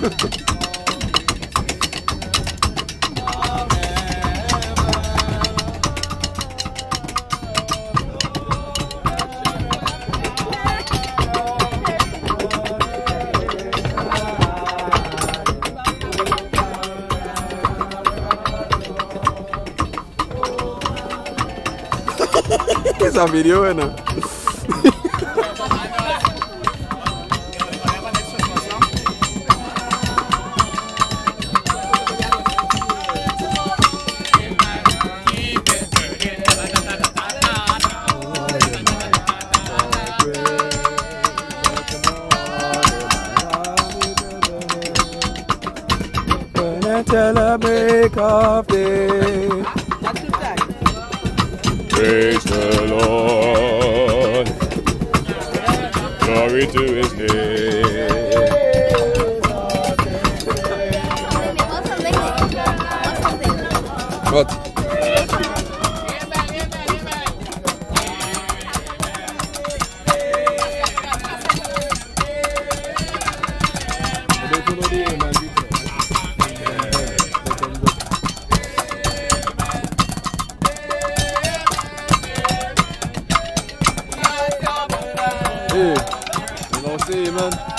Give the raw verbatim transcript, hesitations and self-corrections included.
Esa video buena. Till the break of day. Praise the Lord. Glory to His name. What? Hey, you know, see, man.